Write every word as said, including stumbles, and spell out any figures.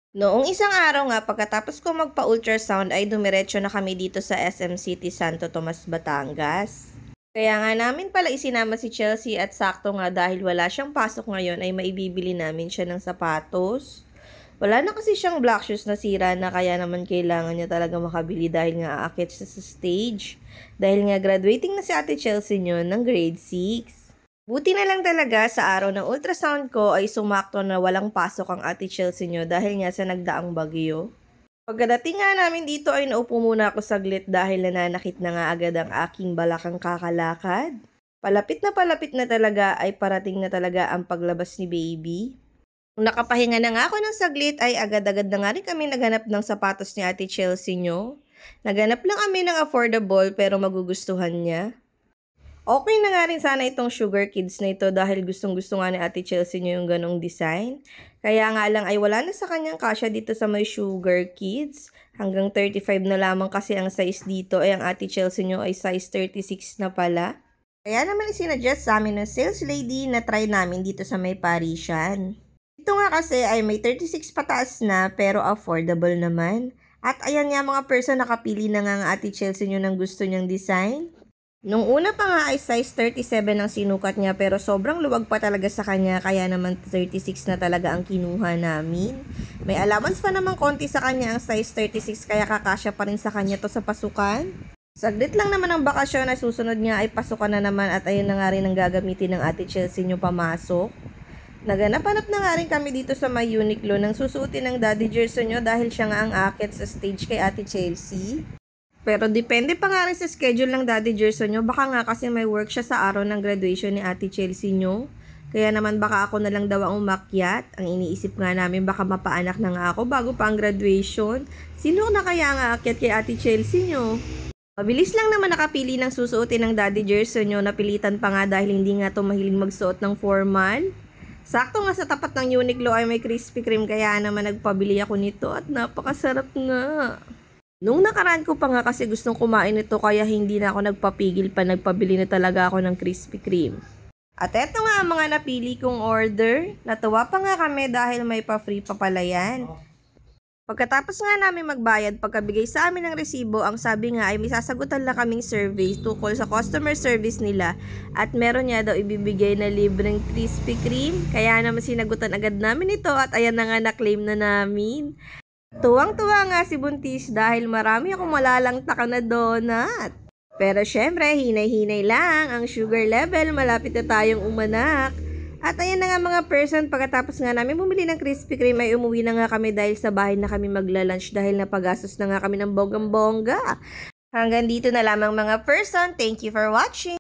Noong isang araw nga, pagkatapos ko magpa-ultrasound ay dumiretso na kami dito sa S M City Santo Tomas, Batangas. Kaya nga namin pala isinama si Chelsea at sakto nga dahil wala siyang pasok ngayon ay maibibili namin siya ng sapatos. Wala na kasi siyang black shoes na sira na kaya naman kailangan niya talaga makabili dahil nga aakit siya sa stage. Dahil nga graduating na si Ate Chelsea nyo ng grade six. Buti na lang talaga sa araw ng ultrasound ko ay sumakto na walang pasok ang Ate Chelsea nyo dahil nga sa nagdaang bagyo. Pagkadating nga namin dito ay naupo muna ako saglit dahil nananakit na nga agad ang aking balakang kakalakad. Palapit na palapit na talaga ay parating na talaga ang paglabas ni baby. Kung nakapahinga na nga ako ng saglit ay agad-agad na nga rin kami naghanap ng sapatos ni Ate Chelsea nyo. Naghanap lang kami ng affordable pero magugustuhan niya. Okay na nga rin sana itong Sugar Kids na ito dahil gustong-gusto nga ni Ate Chelsea niya yung ganong design. Kaya nga lang ay wala na sa kanyang kasya dito sa may Sugar Kids. Hanggang thirty-five na lamang kasi ang size dito ay ang Ate Chelsea niyo ay size thirty-six na pala. Kaya naman isinadjust sa amin ng sales lady na try namin dito sa may Parisian. Ito nga kasi ay may thirty-six pataas na pero affordable naman. At ayan nga mga person nakapili na nga ang Ate Chelsea niyo ng gusto niyang design. Nung una pa nga ay size thirty-seven ang sinukat niya pero sobrang luwag pa talaga sa kanya kaya naman thirty-six na talaga ang kinuha namin. May allowance pa naman konti sa kanya ang size thirty-six kaya kakasya pa rin sa kanya to sa pasukan. Saglit lang naman ang bakasyon na susunod niya ay pasukan na naman at ayun na nga rin ang gagamitin ng Ate Chelsea niyo pamasok. Naganap-hanap na nga rin kami dito sa may Uniqlo nang susuotin ng Daddy Jersey niyo dahil siya nga ang akit sa stage kay Ate Chelsea. Pero depende pa nga rin sa schedule ng Daddy Jersey nyo. Baka nga kasi may work siya sa araw ng graduation ni Ate Chelsea nyo. Kaya naman baka ako na lang daw ang umakyat. Ang iniisip nga namin baka mapaanak na nga ako bago pa ang graduation. Sino na kaya ang aakyat kay Ate Chelsea nyo? Mabilis lang naman nakapili ng susuotin ng Daddy Jersey nyo. Napilitan pa nga dahil hindi nga to mahiling magsuot ng formal. Sakto nga sa tapat ng Uniqlo ay may Krispy Kreme kaya naman nagpabili ako nito at napakasarap nga. Nung nakaraan ko pa nga kasi gustong kumain ito kaya hindi na ako nagpapigil pa, nagpabili na talaga ako ng Krispy Kreme. At eto nga ang mga napili kong order. Natuwa pa nga kami dahil may pa-free pa pala yan. Pagkatapos nga namin magbayad, pagkabigay sa amin ng resibo, ang sabi nga ay may sasagutan lang kaming survey tungkol sa customer service nila at meron niya daw ibibigay na libreng Krispy Kreme. Kaya naman sinagutan agad namin ito at ayan na nga na-claim na namin. Tuwang-tuwa nga si Buntis dahil marami akong malalangtaka na donut. Pero syempre, hinay-hinay lang ang sugar level, malapit na tayong umanak. At ayan na nga mga person, pagkatapos nga namin bumili ng Krispy Kreme ay umuwi na nga kami dahil sa bahay na kami magla-lunch dahil napagastos na nga kami ng bonggang-bongga. Hanggang dito na lamang mga person, thank you for watching!